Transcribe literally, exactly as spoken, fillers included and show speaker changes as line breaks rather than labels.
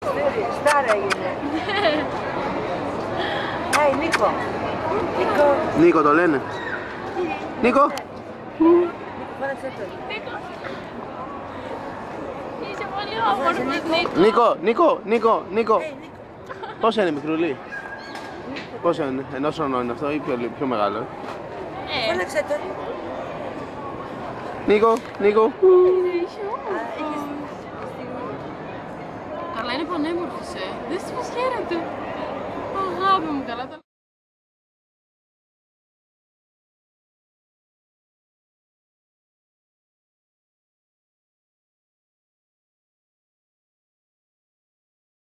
Στάρα έγινε. Hey, Νίκο. Νίκο.
Νίκο το λένε. Νίκο.
Φώναξε το.
Είσαι πολύ όμορφος, Νίκο.
Νίκο, Νίκο, Νίκο, Νίκο. Πόσα είναι μικρούλι? Πόσα είναι, ενός χρονών είναι αυτό ή πιο, πιο μεγάλο?
Ε,
Φώναξε το.
Νίκο, Νίκο.
καλά είναι πανέμορφος, ε. Δες τι μας χαίρεται. Αγάπη μου, καλά τα